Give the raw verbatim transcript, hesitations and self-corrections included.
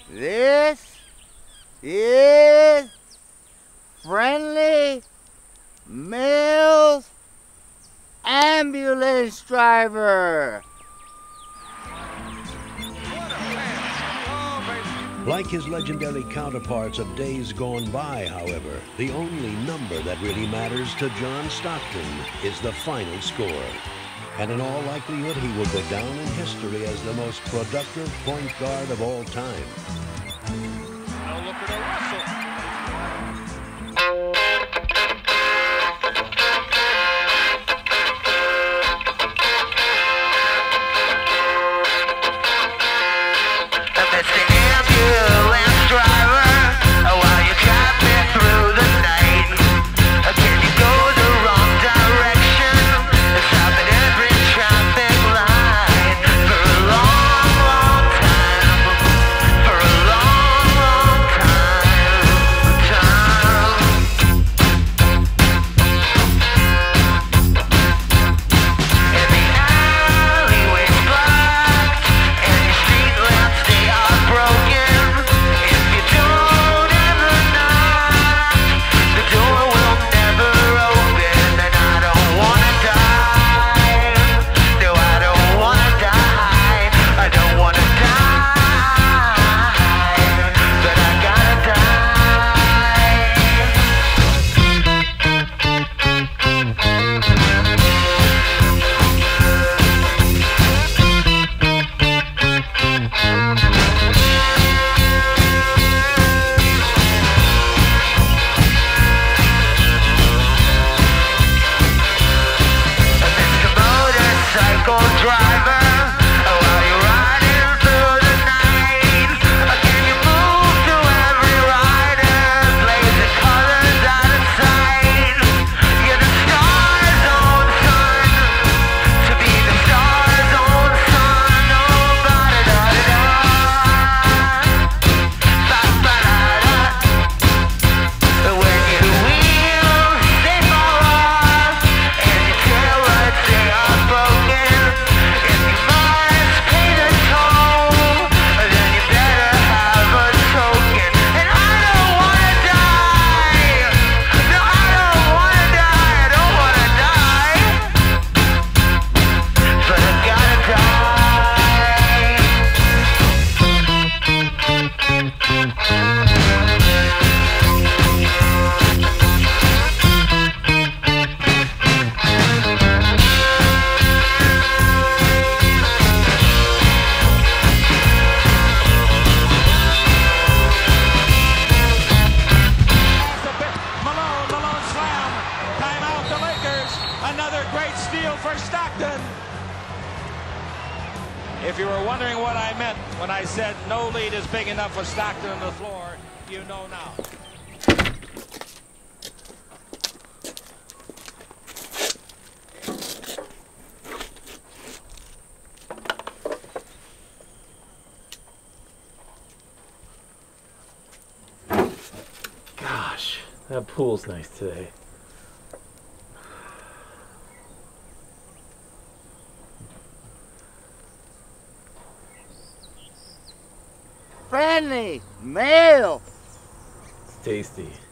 This is Friendly Mills Ambulance Driver. Like his legendary counterparts of days gone by, however, the only number that really matters to John Stockton is the final score. And in all likelihood, he will go down in history as the most productive point guard of all time. Now look at a whistle. If you were wondering what I meant when I said no lead is big enough for Stockton on the floor, you know now. Gosh, that pool's nice today. Friendly Mills. It's tasty.